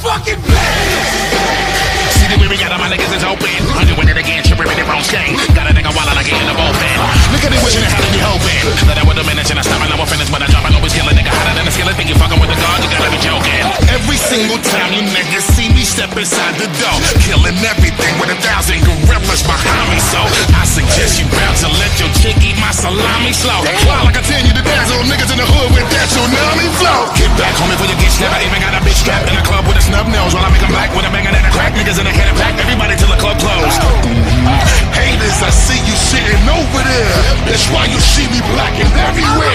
fucking bad. See the way we got my niggas is open. I'm doing it again, tripping in the wrong stain. Got a nigga while I get in the bullpen. Look at it wishing it had me hoping that I would've managed and I stopped and I would finish when I drop. I always kill a nigga hotter than a skillet. Think you fucking with the God, you gotta be joking. Every single time you niggas see me step inside the door, killing everything with 1,000 gorillas behind me. So I suggest you bounce and let your chick eat my salami slow. While I continue to dance on niggas in the hood with that tsunami flow. Get back, homie, before you get snapped. I even got a bitch strapped in the club with a snub nose while I make 'em black with a banging and a crack. Niggas in the head and back, everybody till the club closed. Haters, I see you sitting over there. That's why you see me blacking everywhere.